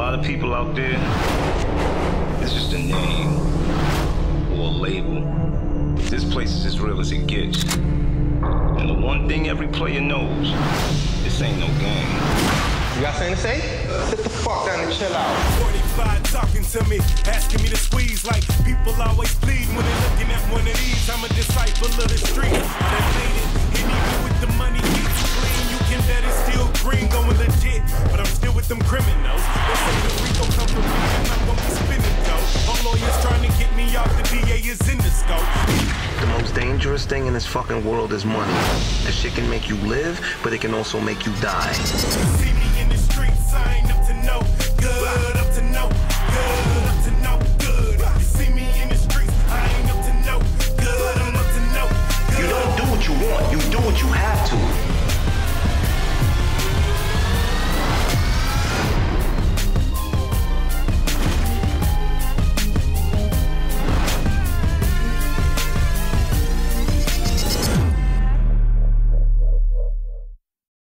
lot of people out there, it's just a name or a label. This place is as real as it gets. And the one thing every player knows, this ain't no game. You got something to say? Sit the fuck down and chill out. 45 talking to me, asking me to squeeze like people always plead when they're looking at one of these. I'm a disciple of the street. I done made it, and even with the money keeps clean, you can bet it's still green, going legit. But I'm still with them criminals. They say the Rico come from me, and I'm gonna be spinning dough. All lawyers trying to get me off, the DA is in the scope. The most dangerous thing in this fucking world is money. That shit can make you live, but it can also make you die. See me in the streets, I ain't up to no good, up to no good, up to no good. You see me in the streets, I ain't up to no good, I'm up to no good. You don't do what you want, you do what you have